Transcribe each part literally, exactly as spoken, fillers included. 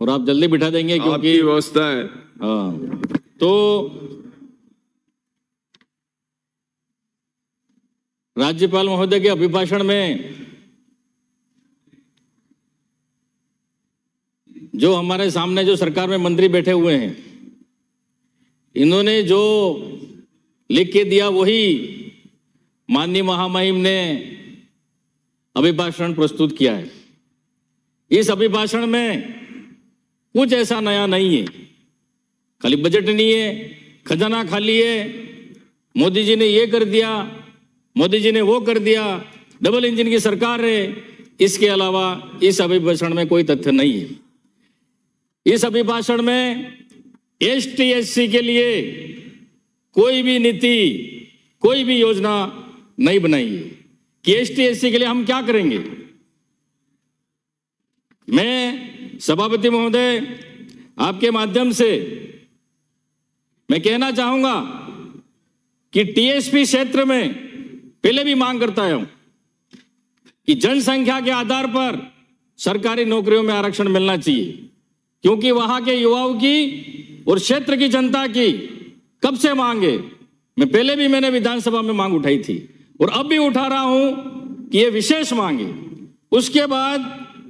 और आप जल्दी बिठा देंगे क्योंकि व्यवस्था है। हाँ, तो राज्यपाल महोदय के अभिभाषण में जो हमारे सामने जो सरकार में मंत्री बैठे हुए हैं, इन्होंने जो लिख के दिया वही माननीय महामहिम ने अभिभाषण प्रस्तुत किया है। इस अभिभाषण में कुछ ऐसा नया नहीं है, खाली बजट नहीं है, खजाना खाली है, मोदी जी ने ये कर दिया, मोदी जी ने वो कर दिया, डबल इंजन की सरकार है। इसके अलावा इस अभिभाषण में कोई तथ्य नहीं है। इस अभिभाषण में एसटी एससी के लिए कोई भी नीति, कोई भी योजना नहीं बनाई है कि एसटी एससी के लिए हम क्या करेंगे। मैं सभापति महोदय आपके माध्यम से मैं कहना चाहूंगा कि टीएसपी क्षेत्र में पहले भी मांग करता हूं कि जनसंख्या के आधार पर सरकारी नौकरियों में आरक्षण मिलना चाहिए, क्योंकि वहां के युवाओं की और क्षेत्र की जनता की कब से मांग है। मैं पहले भी मैंने विधानसभा में मांग उठाई थी और अब भी उठा रहा हूं कि यह विशेष मांग है। उसके बाद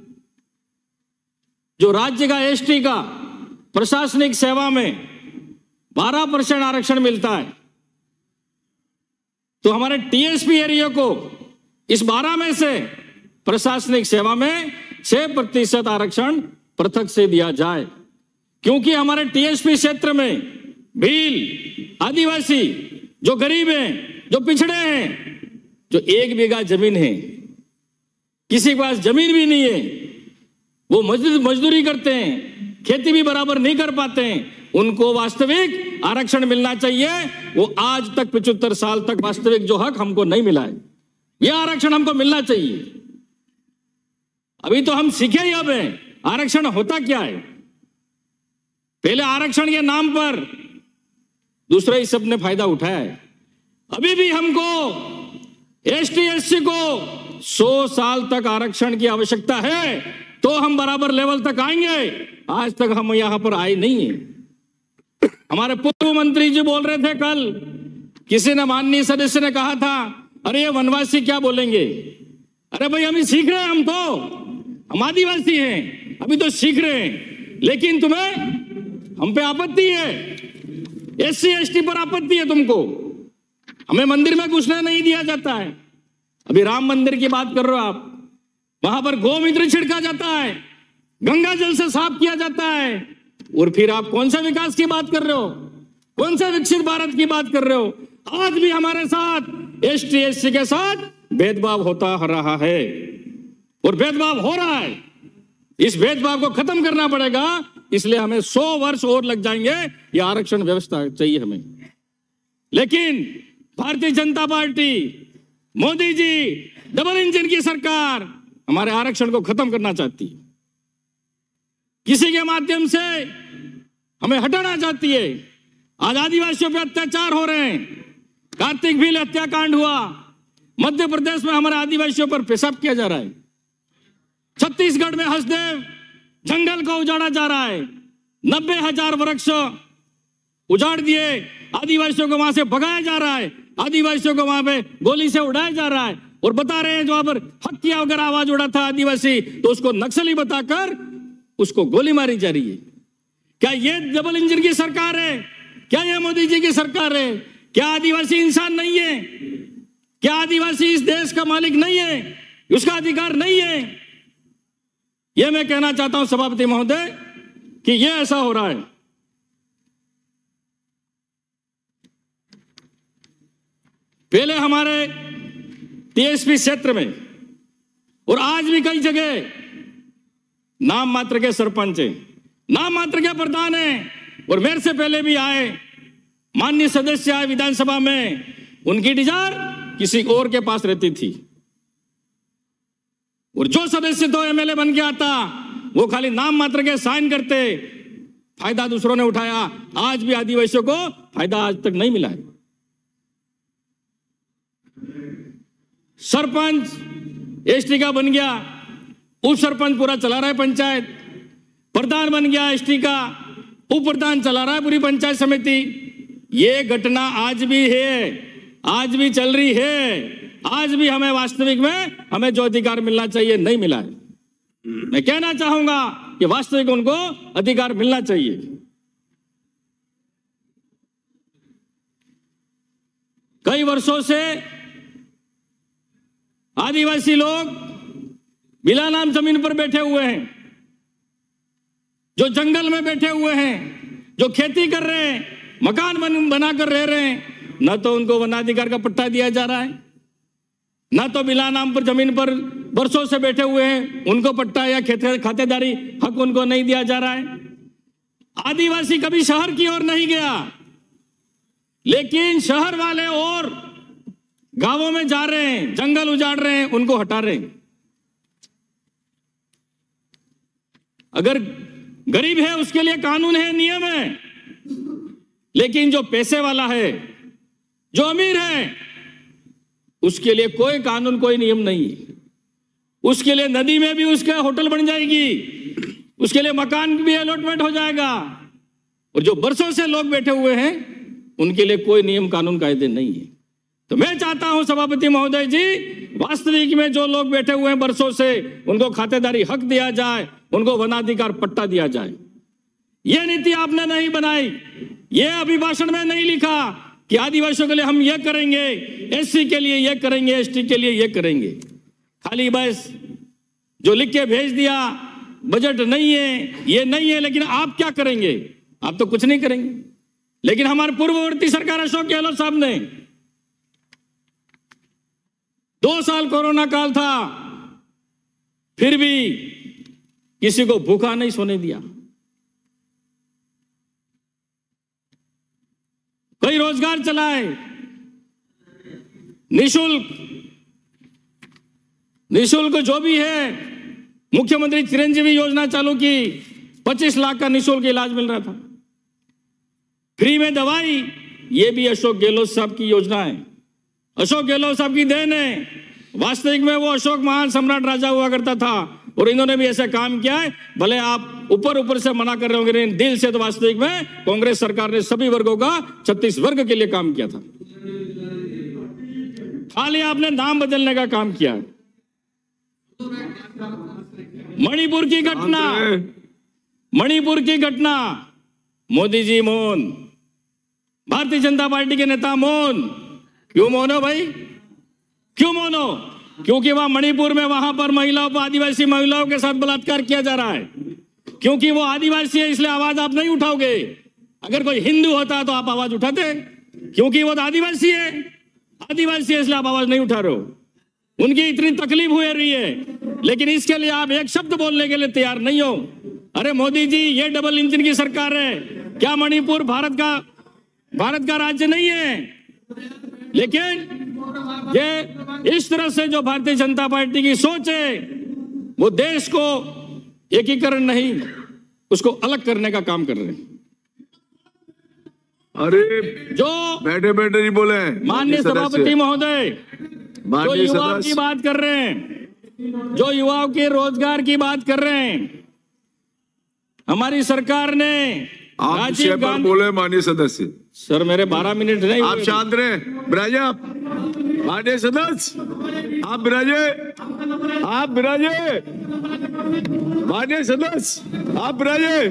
जो राज्य का एसटी का प्रशासनिक सेवा में बारह परसेंट आरक्षण मिलता है, तो हमारे टीएसपी एरिया को इस बारह में से प्रशासनिक सेवा में छह प्रतिशत आरक्षण पृथक से दिया जाए, क्योंकि हमारे टीएसपी क्षेत्र में भील, आदिवासी, जो गरीब हैं, जो पिछड़े हैं, जो एक बीघा जमीन है, किसी के पास जमीन भी नहीं है, वो मजदूरी करते हैं, खेती भी बराबर नहीं कर पाते हैं, उनको वास्तविक आरक्षण मिलना चाहिए। वो आज तक पचहत्तर साल तक वास्तविक जो हक हमको नहीं मिला है, यह आरक्षण हमको मिलना चाहिए। अभी तो हम सीखे ही अब हैं आरक्षण होता क्या है। पहले आरक्षण के नाम पर दूसरे ही सब ने फायदा उठाया है। अभी भी हमको एसटी एससी को सौ साल तक आरक्षण की आवश्यकता है, तो हम बराबर लेवल तक आएंगे। आज तक हम यहां पर आए नहीं है। हमारे पूर्व मंत्री जी बोल रहे थे कल, किसी ने माननीय सदस्य ने कहा था, अरे ये वनवासी क्या बोलेंगे। अरे भाई हम ही सीख रहे हैं, हम तो हम आदिवासी हैं, अभी तो सीख रहे हैं, लेकिन तुम्हें हम पे आपत्ति है, एससी एसटी पर आपत्ति है तुमको। हमें मंदिर में घुसने नहीं दिया जाता है। अभी राम मंदिर की बात कर रहे हो आप, वहां पर गोमूत्र छिड़का जाता है, गंगा जल से साफ किया जाता है, और फिर आप कौन सा विकास की बात कर रहे हो, कौन सा विकसित भारत की बात कर रहे हो। आज भी हमारे साथ एसटी एससी के साथ भेदभाव होता रहा है और भेदभाव हो रहा है। इस भेदभाव को खत्म करना पड़ेगा, इसलिए हमें सौ वर्ष और लग जाएंगे। ये आरक्षण व्यवस्था चाहिए हमें। लेकिन भारतीय जनता पार्टी, मोदी जी, डबल इंजन की सरकार हमारे आरक्षण को खत्म करना चाहती है, किसी के माध्यम से हमें हटाना चाहती है। आज आदिवासियों पे अत्याचार हो रहे हैं, कार्तिक भील हत्याकांड हुआ, मध्य प्रदेश में हमारे आदिवासियों पर पेशाब किया जा रहा है, छत्तीसगढ़ में हसदेव जंगल को उजाड़ा जा रहा है, नब्बे हजार वृक्ष उजाड़ दिए, आदिवासियों को वहां से भगाया जा रहा है, आदिवासियों को वहां पे गोली से उड़ाया जा रहा है, और बता रहे हैं जो वहां पर हक किया अगर आवाज उड़ा था आदिवासी, तो उसको नक्सली बताकर उसको गोली मारी जा रही है। क्या ये डबल इंजन की सरकार है? क्या ये मोदी जी की सरकार है? क्या आदिवासी इंसान नहीं है? क्या आदिवासी इस देश का मालिक नहीं है? उसका अधिकार नहीं है? यह मैं कहना चाहता हूं सभापति महोदय कि यह ऐसा हो रहा है। पहले हमारे टीएसपी क्षेत्र में और आज भी कई जगह नाम मात्र के सरपंच हैं, नाम मात्र के प्रधान हैं, और मेरे से पहले भी आए माननीय सदस्य आए विधानसभा में, उनकी डिजायर किसी और के पास रहती थी, और जो सदस्य तो एमएलए बन के आता वो खाली नाम मात्र के साइन करते, फायदा दूसरों ने उठाया। आज भी आदिवासियों को फायदा आज तक नहीं मिला है। सरपंच एसटी का बन गया, उप सरपंच पूरा चला रहा है पंचायत, प्रधान बन गया एसटी का, उप प्रधान चला रहा है पूरी पंचायत समिति। ये घटना आज भी है, आज भी चल रही है। आज भी हमें वास्तविक में हमें जो अधिकार मिलना चाहिए नहीं मिला है। मैं कहना चाहूंगा कि वास्तविक उनको अधिकार मिलना चाहिए। कई वर्षों से आदिवासी लोग बिला नाम जमीन पर बैठे हुए हैं, जो जंगल में बैठे हुए हैं, जो खेती कर रहे हैं, मकान बन बनाकर रह रहे हैं। न तो उनको वनाधिकार का पट्टा दिया जा रहा है, न तो बिला नाम पर जमीन पर वर्षों से बैठे हुए हैं उनको पट्टा या खेते खातेदारी हक उनको नहीं दिया जा रहा है। आदिवासी कभी शहर की ओर नहीं गया, लेकिन शहर वाले और गांवों में जा रहे हैं, जंगल उजाड़ रहे हैं, उनको हटा रहे हैं। अगर गरीब है उसके लिए कानून है, नियम है, लेकिन जो पैसे वाला है, जो अमीर है, उसके लिए कोई कानून कोई नियम नहीं है। उसके लिए नदी में भी उसका होटल बन जाएगी, उसके लिए मकान भी अलॉटमेंट हो जाएगा। और जो बरसों से लोग बैठे हुए हैं उनके लिए कोई नियम कानून कायदे नहीं है। तो मैं चाहता हूं सभापति महोदय जी, वास्तविक में जो लोग बैठे हुए हैं बरसों से, उनको खातेदारी हक दिया जाए, उनको वनाधिकार पट्टा दिया जाए। यह नीति आपने नहीं बनाई, यह अभिभाषण में नहीं लिखा कि आदिवासियों के लिए हम ये करेंगे, एससी के लिए ये करेंगे, एसटी के लिए ये करेंगे। खाली बस जो लिख के भेज दिया, बजट नहीं है, ये नहीं है, लेकिन आप क्या करेंगे? आप तो कुछ नहीं करेंगे। लेकिन हमारे पूर्ववर्ती सरकार अशोक गहलोत साहब ने दो साल कोरोना काल था, फिर भी किसी को भूखा नहीं सोने दिया। कई रोजगार चलाए, निशुल्क निशुल्क जो भी है, मुख्यमंत्री चिरंजीवी योजना चालू की, पच्चीस लाख का निशुल्क इलाज मिल रहा था, फ्री में दवाई। ये भी अशोक गहलोत साहब की योजना है, अशोक गहलोत साहब की देन है। वास्तविक में वो अशोक महान सम्राट राजा हुआ करता था और इन्होंने भी ऐसा काम किया है। भले आप ऊपर ऊपर से मना कर रहे होंगे, लेकिन दिल से तो वास्तविक में कांग्रेस सरकार ने सभी वर्गों का छत्तीस वर्ग के लिए काम किया था। खाली आपने नाम बदलने का काम किया। मणिपुर की घटना, मणिपुर की घटना, मोदी जी मौन, भारतीय जनता पार्टी के नेता मौन। क्यों मौन हो भाई? क्यों मौन हो? क्योंकि वहां मणिपुर में वहां पर महिलाओं पर, आदिवासी महिलाओं के साथ बलात्कार किया जा रहा है। क्योंकि वो आदिवासी है इसलिए आवाज आप नहीं उठाओगे। अगर कोई हिंदू होता तो आप आवाज उठाते, क्योंकि वो तो आदिवासी है, आदिवासी है इसलिए आप आवाज नहीं उठा रहे हो। उनकी इतनी तकलीफ हुई रही है, लेकिन इसके लिए आप एक शब्द बोलने के लिए तैयार नहीं हो। अरे मोदी जी, ये डबल इंजन की सरकार है। क्या मणिपुर भारत का भारत का राज्य नहीं है? लेकिन ये इस तरह से जो भारतीय जनता पार्टी की सोच है, वो देश को एकीकरण नहीं, उसको अलग करने का काम कर रहे हैं। अरे जो बैठे बैठे नहीं बोले माननीय सभापति महोदय, जो युवाओं की बात कर रहे हैं, जो युवाओं के रोजगार की बात कर रहे हैं, हमारी सरकार ने आप राजीव गांधी बोले माननीय सदस्य। सर मेरे बारह मिनट नहीं, आप शांत रहे, बिराजे आप माननीय सदस्य, आप बिराजे, आप बिराजे माननीय सदस्य, आप बिराजे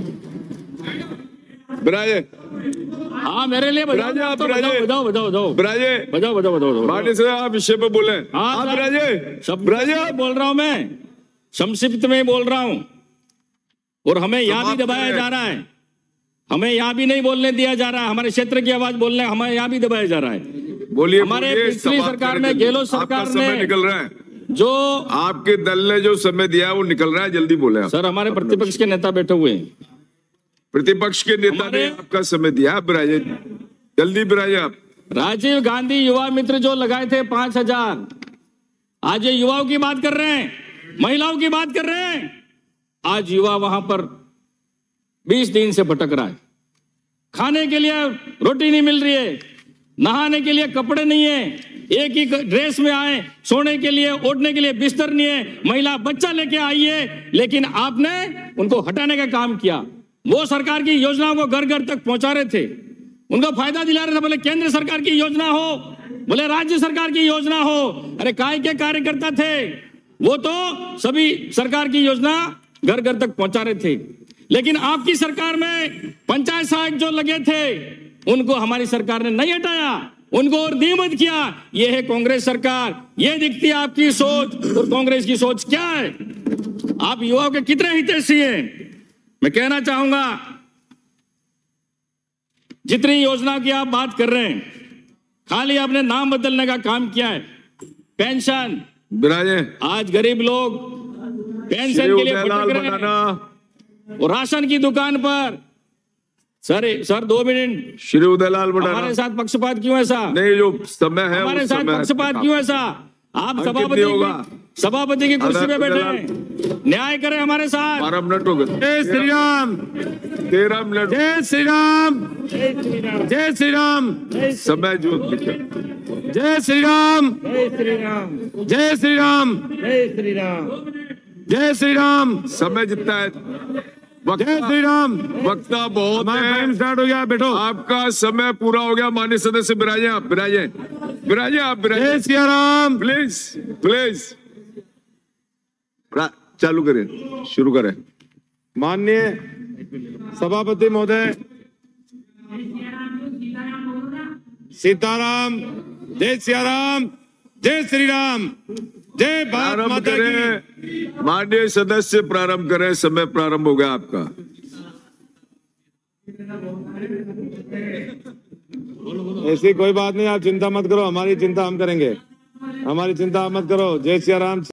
बिराजे हाँ मेरे लिए बजाओ, बिराजे, आप तो बिराजे, बजाओ बजाओ बजाओ बिराजे, बजाओ बजाओ बजाओ माननीय सदस्य, आप विषय पे बोले। आप बिराजे, सब बिराजे आप बोल रहा हूं, मैं संक्षिप्त में बोल रहा हूं। और हमें यहां भी दबाया जा रहा है, हमें यहां भी नहीं बोलने दिया जा रहा है। हमारे क्षेत्र की आवाज बोलने हमें यहां भी दबाया जा रहा है। बोलिए। हमारे पिछली सरकार में, गहलोत सरकार ने निकल रहा है, जो आपके दल ने जो समय दिया है वो निकल रहा है, जल्दी बोले। सर हमारे प्रतिपक्ष के नेता बैठे हुए हैं, प्रतिपक्ष के नेता ने आपका समय दिया, आप बिराजे, जल्दी बिराजे आप। राजीव गांधी युवा मित्र जो लगाए थे पांच हजार, आज ये युवाओं की बात कर रहे हैं, महिलाओं की बात कर रहे हैं। आज युवा वहां पर बीस दिन से भटक रहा है, खाने के लिए रोटी नहीं मिल रही है, नहाने के लिए कपड़े नहीं है, एक ही ड्रेस में आए, सोने के लिए ओढ़ने के लिए बिस्तर नहीं है, महिला बच्चा लेके आई है, लेकिन आपने उनको हटाने का काम किया। वो सरकार की योजनाओं को घर घर तक पहुंचा रहे थे, उनको फायदा दिला रहे थे, बोले केंद्र सरकार की योजना हो, बोले राज्य सरकार की योजना हो। अरे काय के कार्यकर्ता थे वो, तो सभी सरकार की योजना घर घर तक पहुंचा रहे थे। लेकिन आपकी सरकार में पंचायत सहायक जो लगे थे उनको हमारी सरकार ने नहीं हटाया, उनको और नियमित किया। ये है कांग्रेस सरकार, ये दिखती है आपकी सोच। और कांग्रेस की सोच क्या है? आप युवाओं के कितने हितैषी हैं? मैं कहना चाहूंगा, जितनी योजना की आप बात कर रहे हैं, खाली आपने नाम बदलने का काम किया है। पेंशन, बिराजे आज गरीब लोग पेंशन के लिए भटक रहे हैं, और राशन की दुकान पर सर सर दो मिनट, श्री उदयलाल बटाना, हमारे साथ पक्षपात क्यों ऐसा? नहीं, जो समय है हमारे साथ पक्षपात क्यों ऐसा? आप सभापति सभापति की कुर्सी पे बैठे हैं, न्याय करें हमारे साथ। बारह मिनट हो गए। जय श्री राम, तेरह मिनट। जय श्री राम, जय श्री राम, समय जो जय श्री राम, जय श्री राम, जय श्री राम, जय श्री राम, जय श्री राम। समय जितना है, जय श्री राम। वक्ता बहुत हमारा टाइम है, स्टार्ट हो गया, बैठो। आपका समय पूरा हो गया। माननीय सदस्य बिराजे, आप बिराजे, बिराजे आप बिराजे। जय श्री राम। प्लीज प्लीज चालू करें, शुरू करें। माननीय सभापति महोदय, सीताराम, जय सियाराम, जय श्री राम, जय भारत प्रारंभ माता की। करें, माननीय सदस्य प्रारंभ करें। समय प्रारंभ हो गया आपका। ऐसी कोई बात नहीं, आप चिंता मत करो, हमारी चिंता हम करेंगे, हमारी चिंता आप मत करो। जय सियाराम।